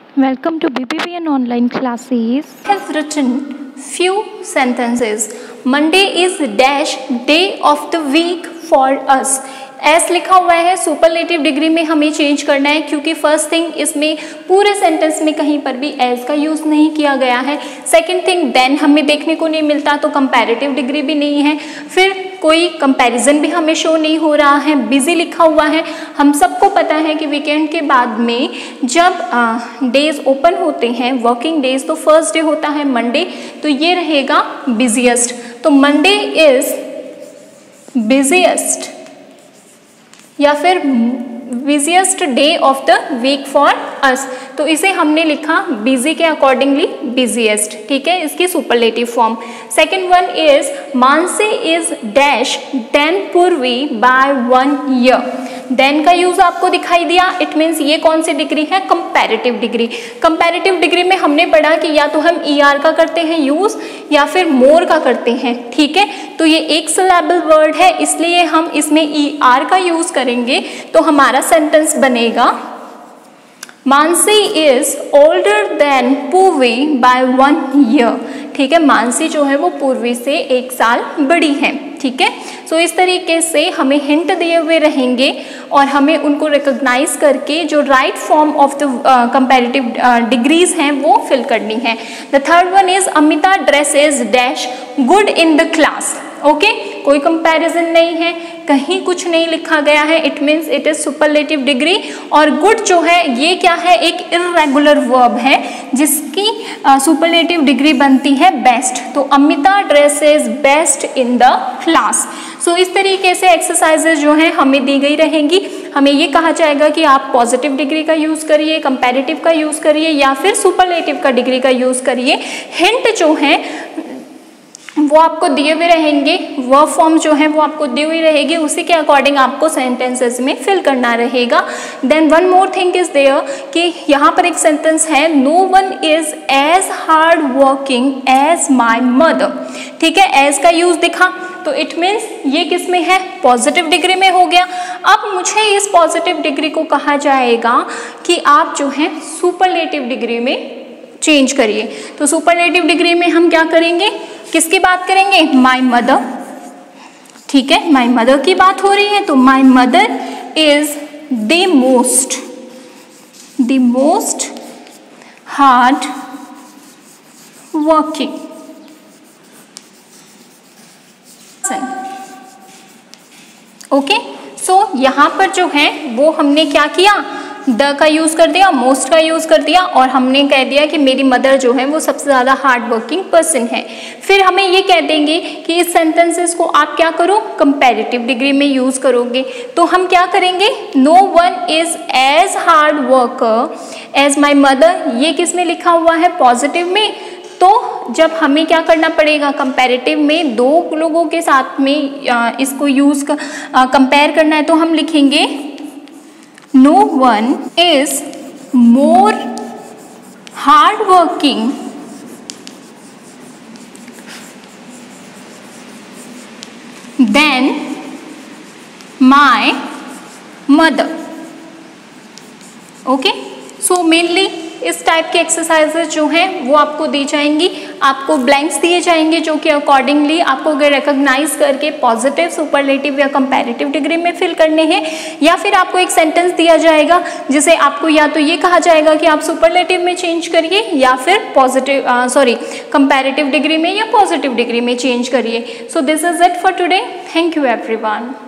Welcome to BBVN online classes. Has written few sentences. Monday is dash day of the week for us. S लिखा हुआ है, superlative degree में हमें change करना है क्योंकि फर्स्ट थिंग इसमें पूरे सेंटेंस में कहीं पर भी एस का यूज नहीं किया गया है। सेकंड थिंग देन हमें देखने को नहीं मिलता तो कंपैरेटिव डिग्री भी नहीं है, फिर कोई कंपैरिजन भी हमें शो नहीं हो रहा है, बिजी लिखा हुआ है। हम सबको पता है कि वीकेंड के बाद में जब डेज ओपन होते हैं वर्किंग डेज तो फर्स्ट डे होता है मंडे, तो ये रहेगा बिजिएस्ट। तो मंडे इज बिजिएस्ट या फिर busiest day of the week for us, तो इसे हमने लिखा बिजी के अकॉर्डिंगली बिजिएस्ट। ठीक है, इसकी superlative form. Second one is Mansi is dash than Purvi by 1 year. Than का यूज आपको दिखाई दिया, इट मीन्स ये कौन सी डिग्री है, कंपैरेटिव डिग्री। कंपैरेटिव डिग्री में हमने पढ़ा कि या तो हम ईआर का करते हैं यूज या फिर मोर का करते हैं। ठीक है, तो ये एक सिलेबल वर्ड है इसलिए हम इसमें ईआर का यूज करेंगे, तो हमारा सेंटेंस बनेगा Mansi is older than Purvi by 1 year. ठीक है, मानसी जो है वो पूर्वी से 1 साल बड़ी है। ठीक है, सो इस तरीके से हमें हिंट दिए हुए रहेंगे और हमें उनको रिकॉग्नाइज करके जो right form of the comparative degrees हैं वो फिल करनी है। The third one is Amita dress is dash good in the class. Okay, कोई कंपैरिजन नहीं है, कहीं कुछ नहीं लिखा गया है, it means it is superlative degree. और गुड जो है ये क्या है, एक इर्रेगुलर वर्ब है जिसकी सुपरलेटिव डिग्री बनती है बेस्ट। तो Amita dress is best in the class. So इस तरीके से एक्सरसाइजेज जो हैं हमें दी गई रहेंगी। हमें ये कहा जाएगा कि आप पॉजिटिव डिग्री का यूज करिए, कंपैरेटिव का यूज करिए या फिर सुपरलेटिव का डिग्री का यूज करिए। हिंट जो है वो आपको दिए हुए रहेंगे, वर्ब फॉर्म जो है वो आपको दी हुई रहेगी, उसी के अकॉर्डिंग आपको सेंटेंसेस में फिल करना रहेगा। Then one more thing is there कि यहाँ पर एक सेंटेंस है, no one is as hard working as my mother. ठीक है, एज का यूज दिखा तो इट मीन्स ये किस में है, पॉजिटिव डिग्री में हो गया। अब मुझे इस पॉजिटिव डिग्री को कहा जाएगा कि आप जो है सुपरलेटिव डिग्री में चेंज करिए। तो सुपरलेटिव डिग्री में हम क्या करेंगे, किसकी बात करेंगे, माई मदर। ठीक है, माई मदर की बात हो रही है तो my mother is the most hard working. Okay, so यहां पर जो है वो हमने क्या किया, द का यूज कर दिया, मोस्ट का यूज कर दिया और हमने कह दिया कि मेरी मदर जो है वो सबसे ज्यादा हार्ड वर्किंग पर्सन है। फिर हमें ये कह देंगे कि इस सेंटेंसेस को आप क्या करो, कंपैरेटिव डिग्री में यूज करोगे। तो हम क्या करेंगे, no one is as hard worker as my mother, ये किस में लिखा हुआ है, पॉजिटिव में। तो जब हमें क्या करना पड़ेगा, कंपैरेटिव में दो लोगों के साथ में इसको यूज कंपेयर करना है, तो हम लिखेंगे no one is more hardworking than my mother. Okay, so mainly इस टाइप के एक्सरसाइजेज जो हैं वो आपको दी जाएंगी, आपको ब्लैंक्स दिए जाएंगे जो कि अकॉर्डिंगली आपको अगर रिकॉग्नाइज करके पॉजिटिव, सुपरलेटिव या कंपैरेटिव डिग्री में फिल करने हैं, या फिर आपको एक सेंटेंस दिया जाएगा जिसे आपको या तो ये कहा जाएगा कि आप सुपरलेटिव में चेंज करिए या फिर कंपैरेटिव डिग्री में या पॉजिटिव डिग्री में चेंज करिए। So this is it for today, thank you everyone.